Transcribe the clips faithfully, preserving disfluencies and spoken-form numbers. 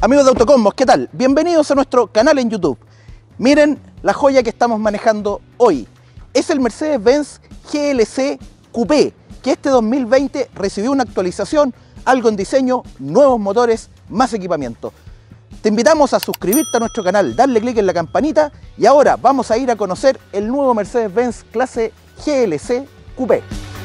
Amigos de Autocombos, ¿qué tal? Bienvenidos a nuestro canal en YouTube. Miren la joya que estamos manejando hoy. Es el Mercedes-Benz G L C Coupé, que este dos mil veinte recibió una actualización, algo en diseño, nuevos motores, más equipamiento. Te invitamos a suscribirte a nuestro canal, darle clic en la campanita y ahora vamos a ir a conocer el nuevo Mercedes-Benz clase G L C Coupé.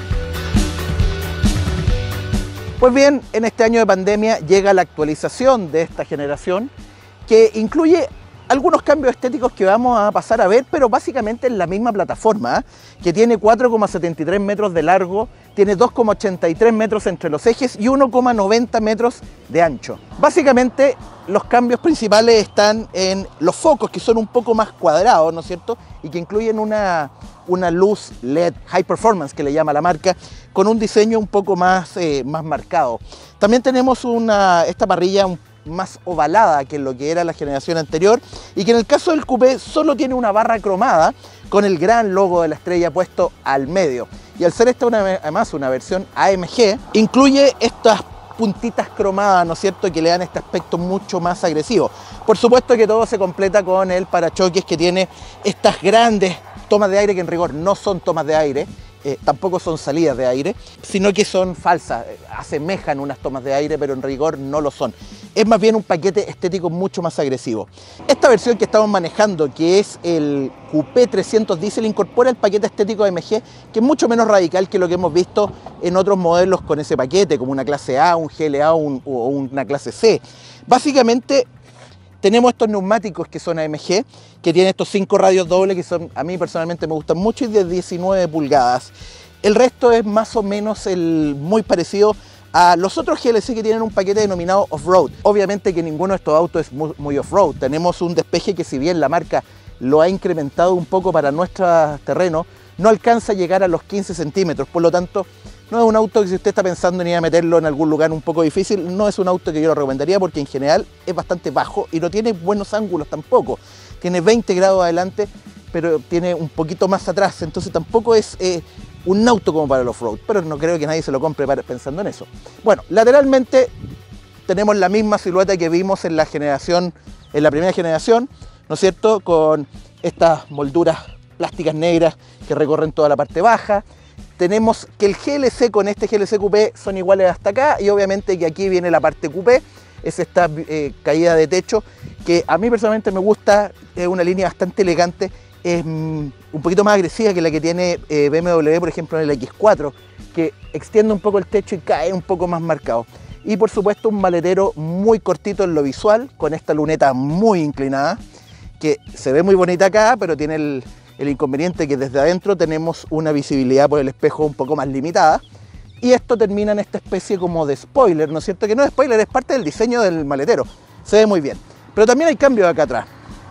Pues bien, en este año de pandemia llega la actualización de esta generación que incluye algunos cambios estéticos que vamos a pasar a ver, pero básicamente en la misma plataforma, ¿eh? que tiene cuatro coma setenta y tres metros de largo, tiene dos coma ochenta y tres metros entre los ejes y uno coma noventa metros de ancho. Básicamente los cambios principales están en los focos, que son un poco más cuadrados, ¿no es cierto? Y que incluyen una, una luz L E D High Performance, que le llama la marca, con un diseño un poco más, eh, más marcado. También tenemos una, esta parrilla un más ovalada que lo que era la generación anterior y que en el caso del Coupé solo tiene una barra cromada con el gran logo de la estrella puesto al medio. Y al ser esta una, además una versión A M G, incluye estas puntitas cromadas, ¿no es cierto?, que le dan este aspecto mucho más agresivo. Por supuesto que todo se completa con el parachoques, que tiene estas grandes tomas de aire que en rigor no son tomas de aire, Eh, tampoco son salidas de aire, sino que son falsas, eh, asemejan unas tomas de aire, pero en rigor no lo son. Es más bien un paquete estético mucho más agresivo. Esta versión que estamos manejando, que es el Coupé trescientos Diesel, incorpora el paquete estético A M G, que es mucho menos radical que lo que hemos visto en otros modelos con ese paquete, como una clase A, un G L A un, o una clase C. Básicamente, tenemos estos neumáticos que son A M G, que tienen estos cinco radios dobles que son, a mí personalmente me gustan mucho, y de diecinueve pulgadas. El resto es más o menos el, muy parecido a los otros G L C que tienen un paquete denominado off-road. Obviamente que ninguno de estos autos es muy, muy off-road. Tenemos un despeje que, si bien la marca lo ha incrementado un poco para nuestro terreno, no alcanza a llegar a los quince centímetros. Por lo tanto, no es un auto que, si usted está pensando en ir a meterlo en algún lugar un poco difícil, no es un auto que yo lo recomendaría, porque en general es bastante bajo y no tiene buenos ángulos tampoco. Tiene veinte grados adelante, pero tiene un poquito más atrás, entonces tampoco es eh, un auto como para el off-road, pero no creo que nadie se lo compre para, pensando en eso. Bueno, lateralmente tenemos la misma silueta que vimos en la generación, en la primera generación, ¿no es cierto?, con estas molduras plásticas negras que recorren toda la parte baja. Tenemos que el G L C con este G L C Coupé son iguales hasta acá, y obviamente que aquí viene la parte Coupé, es esta eh, caída de techo, que a mí personalmente me gusta, es una línea bastante elegante, es mm, un poquito más agresiva que la que tiene eh, B M W, por ejemplo, en el X cuatro, que extiende un poco el techo y cae un poco más marcado. Y por supuesto un maletero muy cortito en lo visual, con esta luneta muy inclinada, que se ve muy bonita acá, pero tiene el, el inconveniente que desde adentro tenemos una visibilidad por el espejo un poco más limitada. Y esto termina en esta especie como de spoiler, ¿no es cierto? Que no es spoiler, es parte del diseño del maletero. Se ve muy bien. Pero también hay cambios acá atrás.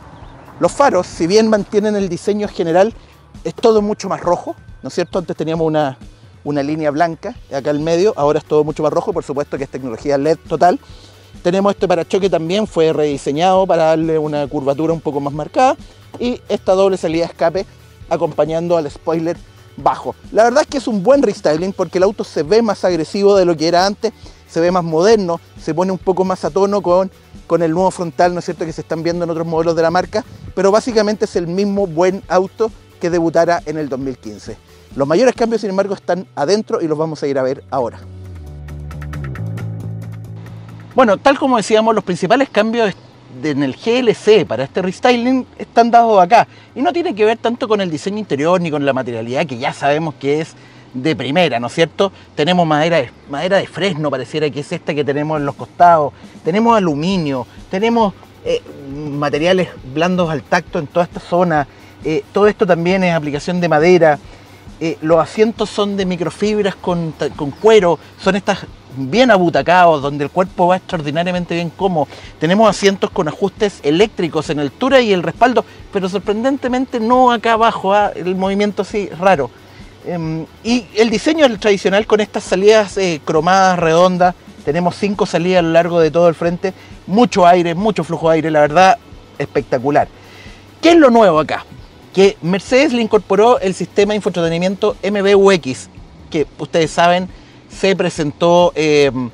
Los faros, si bien mantienen el diseño general, es todo mucho más rojo, ¿no es cierto? Antes teníamos una, una línea blanca acá al medio, ahora es todo mucho más rojo, por supuesto que es tecnología L E D total. Tenemos este parachoque también, fue rediseñado para darle una curvatura un poco más marcada, y esta doble salida de escape acompañando al spoiler bajo. La verdad es que es un buen restyling, porque el auto se ve más agresivo de lo que era antes, se ve más moderno, se pone un poco más a tono con, con el nuevo frontal, ¿no es cierto?, que se están viendo en otros modelos de la marca, pero básicamente es el mismo buen auto que debutara en el dos mil quince. Los mayores cambios, sin embargo, están adentro y los vamos a ir a ver ahora. Bueno, tal como decíamos, los principales cambios en el G L C para este restyling están dados acá, y no tiene que ver tanto con el diseño interior ni con la materialidad, que ya sabemos que es de primera, ¿no es cierto? Tenemos madera de, madera de fresno, pareciera que es esta que tenemos en los costados, tenemos aluminio, tenemos eh, materiales blandos al tacto en toda esta zona, eh, todo esto también es aplicación de madera. Eh, los asientos son de microfibras con, con cuero, son estas bien abutacados, donde el cuerpo va extraordinariamente bien cómodo. Tenemos asientos con ajustes eléctricos en altura y el respaldo, pero sorprendentemente no acá abajo, ¿eh? El movimiento así raro. Eh, y el diseño es el tradicional, con estas salidas eh, cromadas, redondas. Tenemos cinco salidas a lo largo de todo el frente, mucho aire, mucho flujo de aire, la verdad, espectacular. ¿Qué es lo nuevo acá? Que Mercedes le incorporó el sistema de infoentretenimiento M B U X, que ustedes saben se presentó eh,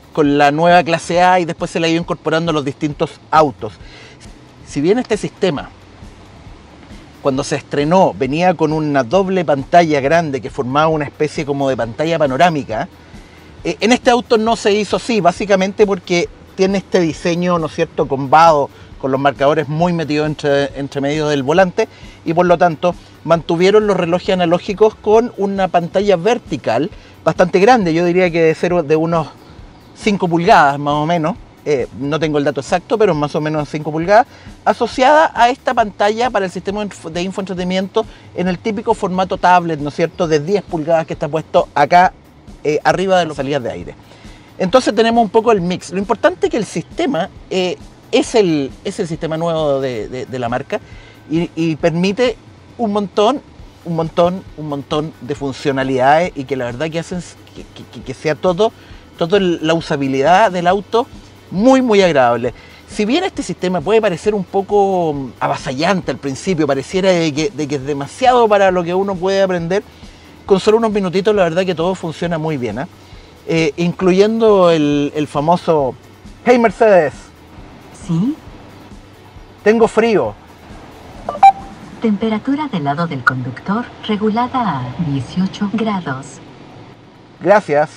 con la nueva clase A y después se la ha ido incorporando a los distintos autos. Si bien este sistema, cuando se estrenó, venía con una doble pantalla grande que formaba una especie como de pantalla panorámica, eh, en este auto no se hizo así, básicamente porque tiene este diseño, ¿no es cierto?, combado, con los marcadores muy metidos entre, entre medio del volante, y por lo tanto mantuvieron los relojes analógicos con una pantalla vertical bastante grande, yo diría que de, cero, de unos cinco pulgadas más o menos, eh, no tengo el dato exacto, pero más o menos cinco pulgadas, asociada a esta pantalla para el sistema de infoentretenimiento en el típico formato tablet, ¿no es cierto?, de diez pulgadas que está puesto acá eh, arriba de las salidas de aire. Entonces tenemos un poco el mix. Lo importante es que el sistema eh, es, el, es el sistema nuevo de, de, de la marca y, y permite un montón, un montón, un montón de funcionalidades y que la verdad que hacen que, que, que sea todo, toda la usabilidad del auto muy, muy agradable. Si bien este sistema puede parecer un poco avasallante al principio, pareciera de que, de que es demasiado para lo que uno puede aprender, con solo unos minutitos la verdad que todo funciona muy bien, ¿eh? Eh, incluyendo el, el famoso "Hey Mercedes". ¿Sí? Tengo frío. Temperatura del lado del conductor regulada a dieciocho grados. Gracias.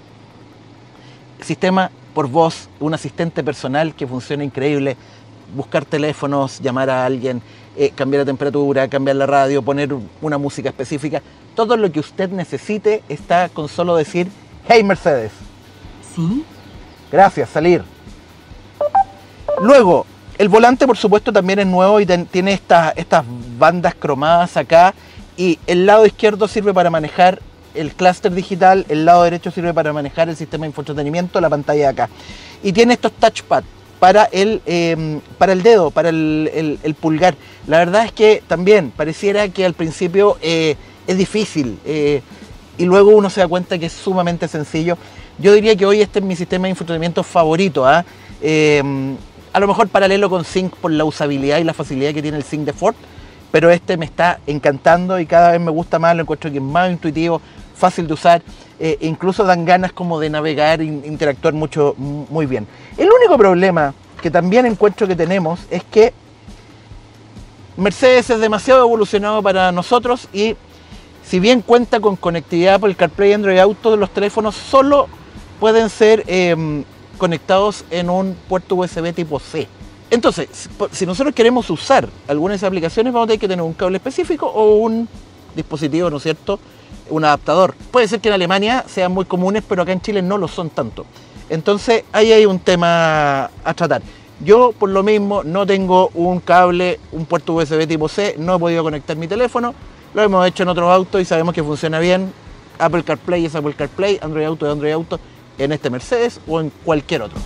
Sistema por voz, un asistente personal que funciona increíble. Buscar teléfonos, llamar a alguien, eh, cambiar la temperatura, cambiar la radio, poner una música específica. Todo lo que usted necesite está con solo decir "Hey Mercedes". ¿Sí? Gracias, salir. Luego, el volante por supuesto también es nuevo y ten, tiene esta, estas bandas cromadas acá, y el lado izquierdo sirve para manejar el clúster digital, el lado derecho sirve para manejar el sistema de infoentretenimiento, la pantalla de acá. Y tiene estos touchpad para el, eh, para el dedo, para el, el, el pulgar. La verdad es que también pareciera que al principio eh, es difícil eh, y luego uno se da cuenta que es sumamente sencillo. Yo diría que hoy este es mi sistema de infoentretenimiento favorito, ¿eh? Eh, a lo mejor paralelo con Sync por la usabilidad y la facilidad que tiene el Sync de Ford, pero este me está encantando y cada vez me gusta más, lo encuentro que es más intuitivo, fácil de usar, eh, incluso dan ganas como de navegar e interactuar mucho, muy bien. El único problema que también encuentro que tenemos es que Mercedes es demasiado evolucionado para nosotros y si bien cuenta con conectividad por el CarPlay, Android Auto, los teléfonos solo pueden ser eh, conectados en un puerto U S B tipo C. Entonces, si nosotros queremos usar algunas de esas aplicaciones, vamos a tener que tener un cable específico o un dispositivo, ¿no es cierto?, un adaptador. Puede ser que en Alemania sean muy comunes, pero acá en Chile no lo son tanto. Entonces, ahí hay un tema a tratar. Yo, por lo mismo, no tengo un cable, un puerto U S B tipo C, no he podido conectar mi teléfono. Lo hemos hecho en otros autos y sabemos que funciona bien. Apple CarPlay es Apple CarPlay, Android Auto es Android Auto, en este Mercedes o en cualquier otro.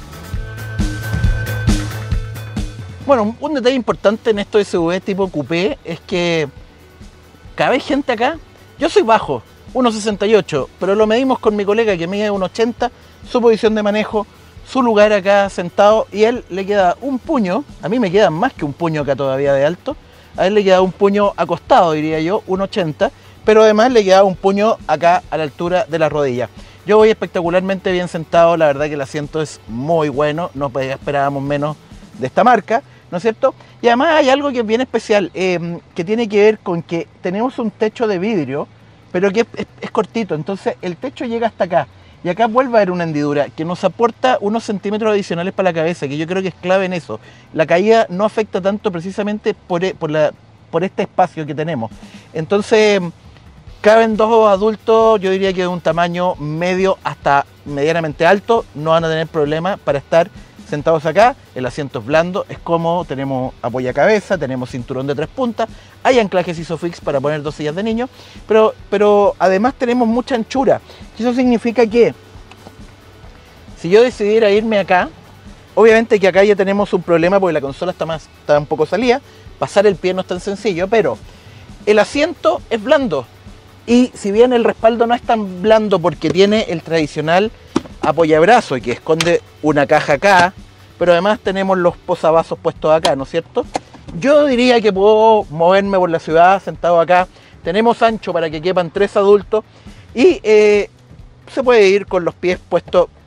Bueno, un detalle importante en estos S U V tipo coupé es que cabe gente acá. Yo soy bajo, uno sesenta y ocho, pero lo medimos con mi colega que mide uno ochenta, su posición de manejo, su lugar acá sentado, y a él le queda un puño, a mí me queda más que un puño acá todavía de alto, a él le queda un puño acostado, diría yo, uno ochenta, pero además le queda un puño acá a la altura de la rodilla. Yo voy espectacularmente bien sentado, la verdad que el asiento es muy bueno, no esperábamos menos de esta marca, ¿no es cierto? Y además hay algo que es bien especial, eh, que tiene que ver con que tenemos un techo de vidrio, pero que es, es, es cortito, entonces el techo llega hasta acá, y acá vuelve a haber una hendidura que nos aporta unos centímetros adicionales para la cabeza, que yo creo que es clave en eso. La caída no afecta tanto precisamente por, por, la, por este espacio que tenemos. Entonces, caben dos adultos, yo diría que de un tamaño medio hasta medianamente alto, no van a tener problema para estar sentados acá. El asiento es blando, es cómodo, tenemos apoyacabeza, tenemos cinturón de tres puntas, hay anclajes Isofix para poner dos sillas de niño, pero, pero además tenemos mucha anchura. Eso significa que si yo decidiera irme acá, obviamente que acá ya tenemos un problema porque la consola está, más, está un poco salida, pasar el pie no es tan sencillo, pero el asiento es blando y si bien el respaldo no es tan blando porque tiene el tradicional apoyabrazo y que esconde una caja acá, pero además tenemos los posavasos puestos acá, ¿no es cierto? Yo diría que puedo moverme por la ciudad sentado acá, tenemos ancho para que quepan tres adultos y eh, se puede ir con los pies puestos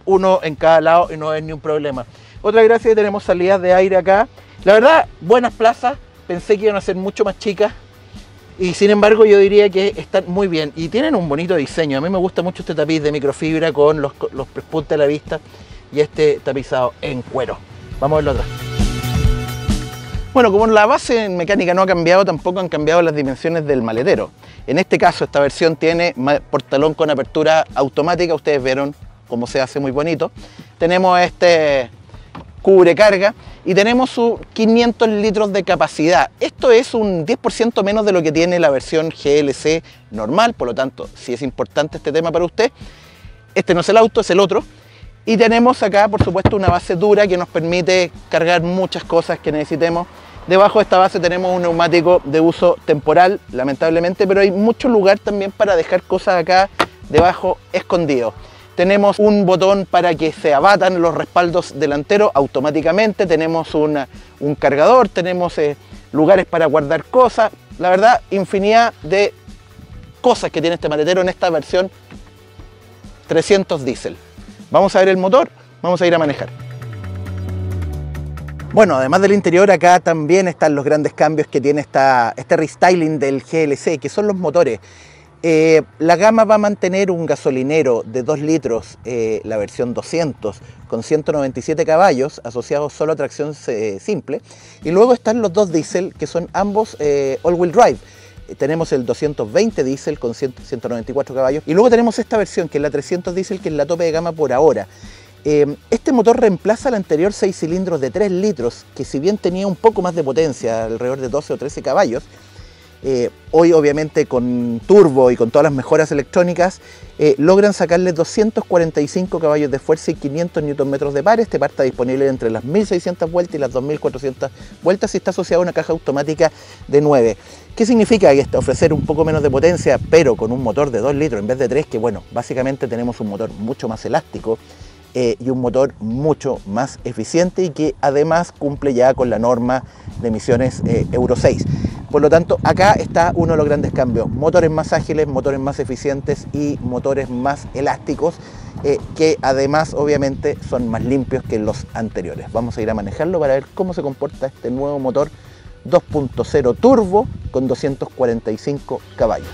uno en cada lado y no es ni un problema. Otra gracia es que tenemos salidas de aire acá. La verdad, buenas plazas. Pensé que iban a ser mucho más chicas. Y sin embargo yo diría que están muy bien. Y tienen un bonito diseño. A mí me gusta mucho este tapiz de microfibra con los, los pespuntes a la vista. Y este tapizado en cuero. Vamos a verlo atrás. Bueno, como la base en mecánica no ha cambiado, tampoco han cambiado las dimensiones del maletero. En este caso, esta versión tiene portalón con apertura automática. Ustedes vieron cómo se hace, muy bonito. Tenemos este cubre carga y tenemos sus quinientos litros de capacidad. Esto es un diez por ciento menos de lo que tiene la versión G L C normal, por lo tanto, si es importante este tema para usted, este no es el auto, es el otro. Y tenemos acá, por supuesto, una base dura que nos permite cargar muchas cosas que necesitemos. Debajo de esta base tenemos un neumático de uso temporal, lamentablemente, pero hay mucho lugar también para dejar cosas acá debajo escondido. Tenemos un botón para que se abatan los respaldos delanteros automáticamente. Tenemos una, un cargador, tenemos eh, lugares para guardar cosas. La verdad, infinidad de cosas que tiene este maletero en esta versión trescientos diésel. Vamos a ver el motor, vamos a ir a manejar. Bueno, además del interior, acá también están los grandes cambios que tiene esta, este restyling del G L C, que son los motores. Eh, la gama va a mantener un gasolinero de dos litros, eh, la versión doscientos, con ciento noventa y siete caballos, asociados solo a tracción eh, simple. Y luego están los dos diésel, que son ambos eh, all-wheel drive. Eh, tenemos el doscientos veinte diésel con ciento noventa y cuatro caballos. Y luego tenemos esta versión, que es la trescientos diésel, que es la tope de gama por ahora. Este motor reemplaza al anterior seis cilindros de tres litros, que si bien tenía un poco más de potencia, alrededor de doce o trece caballos, eh, hoy obviamente con turbo y con todas las mejoras electrónicas, eh, logran sacarle doscientos cuarenta y cinco caballos de fuerza y quinientos newton metros de par. Este par está disponible entre las mil seiscientas vueltas y las dos mil cuatrocientas vueltas y está asociado a una caja automática de nueve. ¿Qué significa? Que ofrecer un poco menos de potencia, pero con un motor de dos litros en vez de tres, que bueno, básicamente tenemos un motor mucho más elástico, Eh, y un motor mucho más eficiente y que además cumple ya con la norma de emisiones eh, Euro seis. Por lo tanto, acá está uno de los grandes cambios: motores más ágiles, motores más eficientes y motores más elásticos, eh, que además obviamente son más limpios que los anteriores. Vamos a ir a manejarlo para ver cómo se comporta este nuevo motor dos punto cero turbo con doscientos cuarenta y cinco caballos.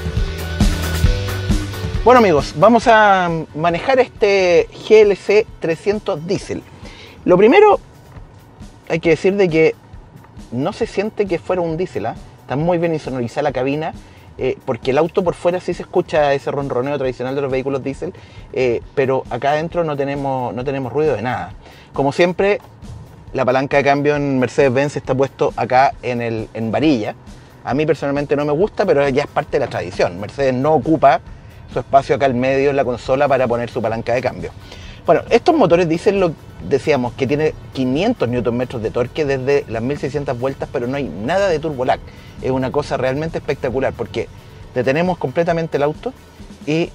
Bueno amigos, vamos a manejar este G L C trescientos diésel. Lo primero, hay que decir de que no se siente que fuera un diésel, ¿eh? Está muy bien insonorizada la cabina, eh, porque el auto por fuera sí se escucha ese ronroneo tradicional de los vehículos diésel, eh, pero acá adentro no tenemos, no tenemos ruido de nada. Como siempre, la palanca de cambio en Mercedes-Benz está puesto acá en, el, en varilla. A mí personalmente no me gusta, pero ya es parte de la tradición. Mercedes no ocupa su espacio acá al medio en la consola para poner su palanca de cambio. Bueno, estos motores diésel, lo decíamos, que tiene quinientos newton metros de torque desde las mil seiscientas vueltas, pero no hay nada de turbo lag. Es una cosa realmente espectacular porque detenemos completamente el auto y,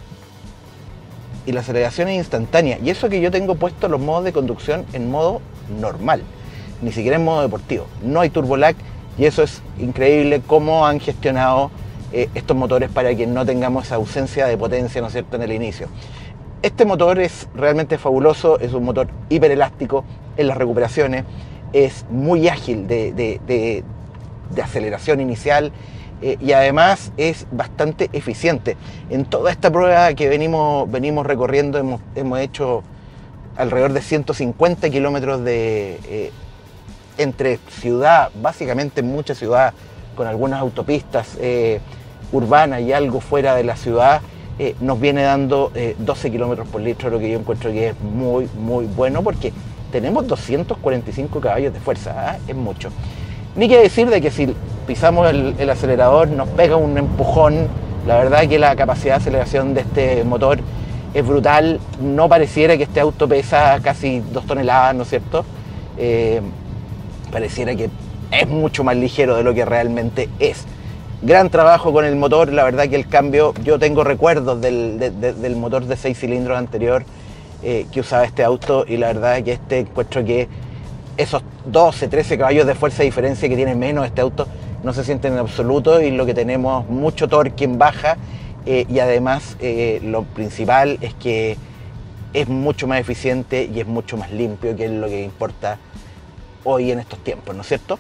y la aceleración es instantánea. Y eso que yo tengo puesto los modos de conducción en modo normal, ni siquiera en modo deportivo. No hay turbo lag y eso es increíble cómo han gestionado eh, estos motores para que no tengamos esa ausencia de potencia, ¿no es cierto?, en el inicio. Este motor es realmente fabuloso, es un motor hiperelástico en las recuperaciones, es muy ágil de, de, de, de aceleración inicial eh, y además es bastante eficiente. En toda esta prueba que venimos, venimos recorriendo hemos, hemos hecho alrededor de ciento cincuenta kilómetros de, eh, entre ciudad, básicamente mucha ciudad, con algunas autopistas eh, urbanas y algo fuera de la ciudad. Eh, nos viene dando eh, doce kilómetros por litro, lo que yo encuentro que es muy, muy bueno porque tenemos doscientos cuarenta y cinco caballos de fuerza, ¿eh? Es mucho. Ni que decir de que si pisamos el, el acelerador nos pega un empujón. La verdad que la capacidad de aceleración de este motor es brutal. No pareciera que este auto pesa casi dos toneladas, ¿no es cierto? Eh, pareciera que es mucho más ligero de lo que realmente es. Gran trabajo con el motor, la verdad que el cambio, yo tengo recuerdos del, de, de, del motor de seis cilindros anterior eh, que usaba este auto y la verdad que este encuentro que esos doce, trece caballos de fuerza de diferencia que tiene menos este auto no se sienten en absoluto y lo que tenemos mucho torque en baja eh, y además eh, lo principal es que es mucho más eficiente y es mucho más limpio, que es lo que importa hoy en estos tiempos, ¿no es cierto?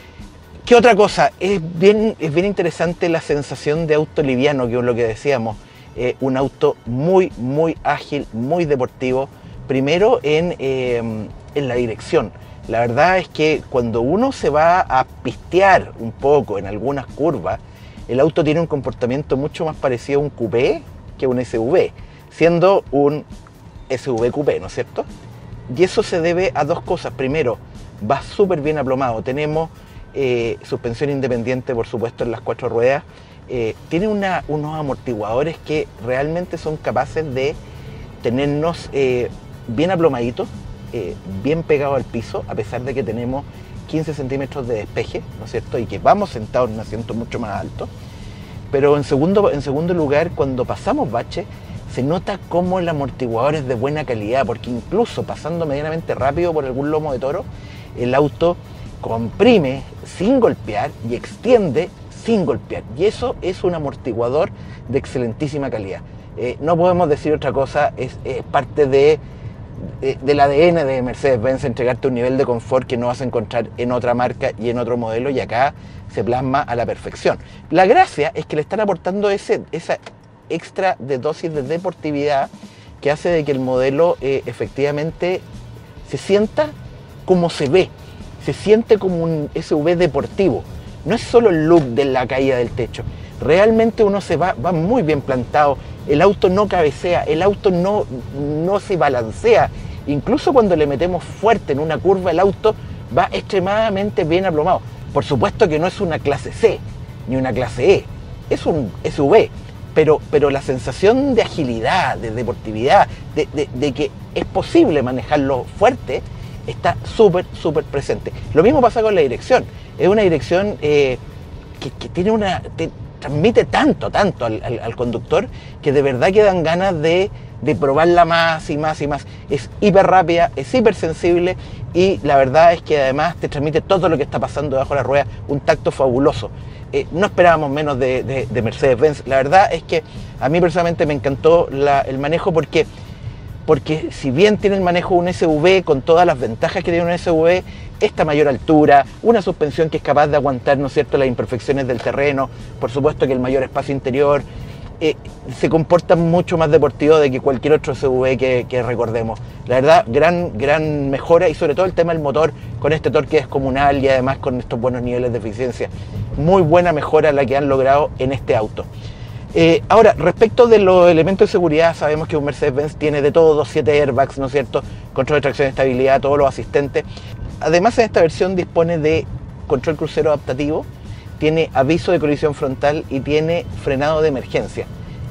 ¿Qué otra cosa? Es bien, es bien interesante la sensación de auto liviano, que es lo que decíamos. Eh, un auto muy, muy ágil, muy deportivo. Primero en, eh, en la dirección. La verdad es que cuando uno se va a pistear un poco en algunas curvas, el auto tiene un comportamiento mucho más parecido a un coupé que a un S U V, siendo un S U V coupé, ¿no es cierto? Y eso se debe a dos cosas. Primero, va súper bien aplomado. Tenemos eh, suspensión independiente, por supuesto, en las cuatro ruedas. Eh, tiene una, unos amortiguadores que realmente son capaces de tenernos eh, bien aplomaditos, eh, bien pegados al piso, a pesar de que tenemos quince centímetros de despeje, ¿no es cierto? Y que vamos sentados en un asiento mucho más alto. Pero en segundo, en segundo lugar, cuando pasamos bache, se nota cómo el amortiguador es de buena calidad, porque incluso pasando medianamente rápido por algún lomo de toro, el auto comprime sin golpear y extiende sin golpear. Y eso es un amortiguador de excelentísima calidad. Eh, no podemos decir otra cosa, es, es parte de, de, del A D N de Mercedes-Benz entregarte un nivel de confort que no vas a encontrar en otra marca y en otro modelo, y acá se plasma a la perfección. La gracia es que le están aportando ese, esa extra de dosis de deportividad que hace de que el modelo eh, efectivamente se sienta como se ve, se siente como un S U V deportivo. No es solo el look de la caída del techo, realmente uno se va, va muy bien plantado, el auto no cabecea, el auto no, no se balancea, incluso cuando le metemos fuerte en una curva el auto va extremadamente bien aplomado. Por supuesto que no es una clase C ni una clase E, es un S U V, pero, pero la sensación de agilidad, de deportividad, de, de, de que es posible manejarlo fuerte, está súper, súper presente. Lo mismo pasa con la dirección. Es una dirección eh, que, que tiene una, te transmite tanto, tanto al, al, al conductor, que de verdad que dan ganas de, de probarla más y más y más. Es hiper rápida, es hiper sensible, y la verdad es que además te transmite todo lo que está pasando debajo de la rueda, un tacto fabuloso. Eh, no esperábamos menos de, de, de Mercedes-Benz. La verdad es que a mí personalmente me encantó la, el manejo, porque porque si bien tiene el manejo de un S U V con todas las ventajas que tiene un S U V, esta mayor altura, una suspensión que es capaz de aguantar, ¿no es cierto?, las imperfecciones del terreno, por supuesto que el mayor espacio interior, eh, se comporta mucho más deportivo de que cualquier otro S U V que, que recordemos. La verdad, gran, gran mejora, y sobre todo el tema del motor, con este torque descomunal y además con estos buenos niveles de eficiencia. Muy buena mejora la que han logrado en este auto. Eh, ahora, respecto de los elementos de seguridad, sabemos que un Mercedes-Benz tiene de todo, siete airbags, ¿no es cierto?, control de tracción y estabilidad, todos los asistentes. Además, en esta versión dispone de control crucero adaptativo, tiene aviso de colisión frontal y tiene frenado de emergencia.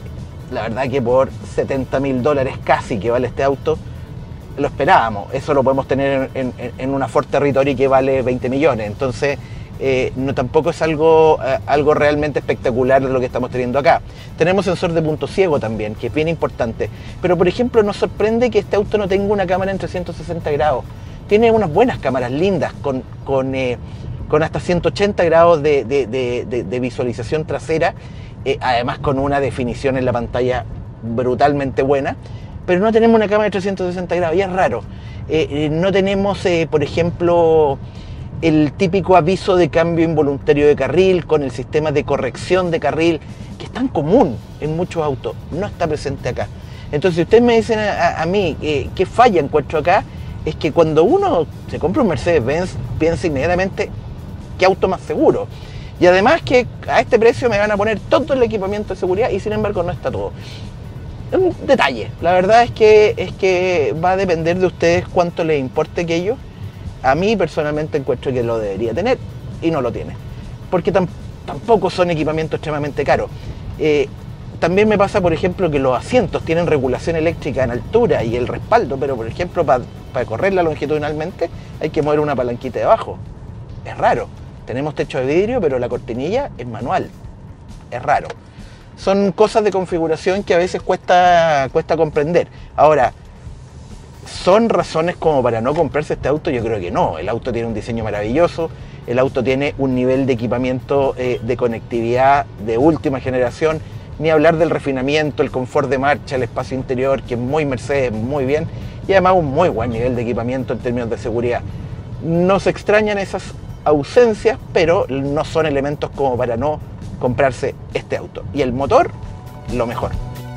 La verdad que por setenta mil dólares casi que vale este auto, lo esperábamos. Eso lo podemos tener en, en, en una Ford Territory que vale veinte millones, entonces Eh, no, tampoco es algo, eh, algo realmente espectacular lo que estamos teniendo acá. Tenemos sensor de punto ciego también, que es bien importante. Pero, por ejemplo, nos sorprende que este auto no tenga una cámara en trescientos sesenta grados. Tiene unas buenas cámaras lindas, con, con, eh, con hasta ciento ochenta grados de, de, de, de, de visualización trasera, eh, además con una definición en la pantalla brutalmente buena. Pero no tenemos una cámara de trescientos sesenta grados, y es raro. Eh, eh, no tenemos, eh, por ejemplo, el típico aviso de cambio involuntario de carril con el sistema de corrección de carril, que es tan común en muchos autos, no está presente acá. Entonces, si ustedes me dicen a, a mí eh, qué falla encuentro acá, es que cuando uno se compra un Mercedes-Benz, piensa inmediatamente qué auto más seguro. Y además que a este precio me van a poner todo el equipamiento de seguridad, y sin embargo no está todo. Es un detalle. La verdad es que, es que va a depender de ustedes cuánto les importe aquello. A mí personalmente encuentro que lo debería tener y no lo tiene, porque tam tampoco son equipamientos extremadamente caros. Eh, también me pasa, por ejemplo, que los asientos tienen regulación eléctrica en altura y el respaldo, pero por ejemplo para pa correrla longitudinalmente hay que mover una palanquita de abajo. Es raro. Tenemos techo de vidrio, pero la cortinilla es manual. Es raro. Son cosas de configuración que a veces cuesta, cuesta comprender. Ahora, ¿son razones como para no comprarse este auto? Yo creo que no. El auto tiene un diseño maravilloso, el auto tiene un nivel de equipamiento eh, de conectividad de última generación, ni hablar del refinamiento, el confort de marcha, el espacio interior, que es muy Mercedes, muy bien, y además un muy buen nivel de equipamiento en términos de seguridad. Nos extrañan esas ausencias, pero no son elementos como para no comprarse este auto. Y el motor, lo mejor.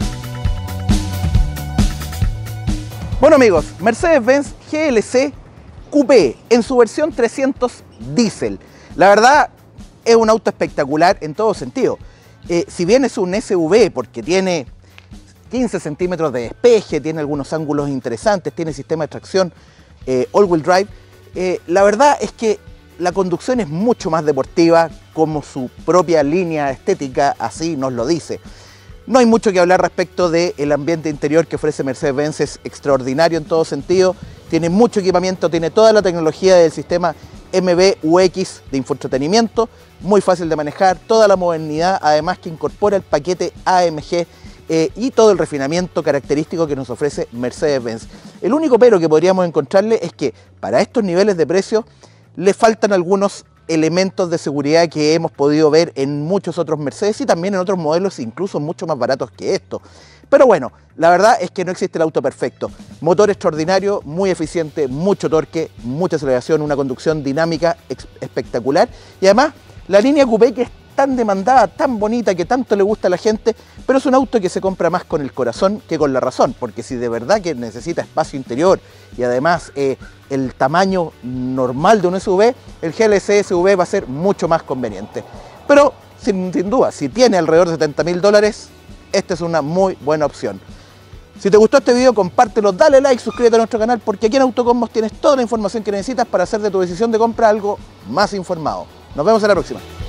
Bueno amigos, Mercedes-Benz G L C Coupé en su versión trescientos Diesel. La verdad es un auto espectacular en todo sentido. Eh, si bien es un S U V porque tiene quince centímetros de despeje, tiene algunos ángulos interesantes, tiene sistema de tracción eh, all-wheel drive, eh, la verdad es que la conducción es mucho más deportiva, como su propia línea estética así nos lo dice. No hay mucho que hablar respecto del ambiente interior que ofrece Mercedes-Benz, es extraordinario en todo sentido, tiene mucho equipamiento, tiene toda la tecnología del sistema M B U X de infoentretenimiento, muy fácil de manejar, toda la modernidad, además que incorpora el paquete A M G eh, y todo el refinamiento característico que nos ofrece Mercedes-Benz. El único pero que podríamos encontrarle es que para estos niveles de precio le faltan algunos elementos de seguridad que hemos podido ver en muchos otros Mercedes y también en otros modelos incluso mucho más baratos que esto. Pero bueno, la verdad es que no existe el auto perfecto. Motor extraordinario, muy eficiente, mucho torque, mucha aceleración, una conducción dinámica espectacular y además la línea Coupé, que es tan demandada, tan bonita, que tanto le gusta a la gente, pero es un auto que se compra más con el corazón que con la razón, porque si de verdad que necesita espacio interior y además eh, el tamaño normal de un S U V, el G L C S U V va a ser mucho más conveniente. Pero sin, sin duda, si tiene alrededor de setenta mil dólares, esta es una muy buena opción. Si te gustó este video, compártelo, dale like, suscríbete a nuestro canal, porque aquí en Autocombos tienes toda la información que necesitas para hacer de tu decisión de compra algo más informado. Nos vemos en la próxima.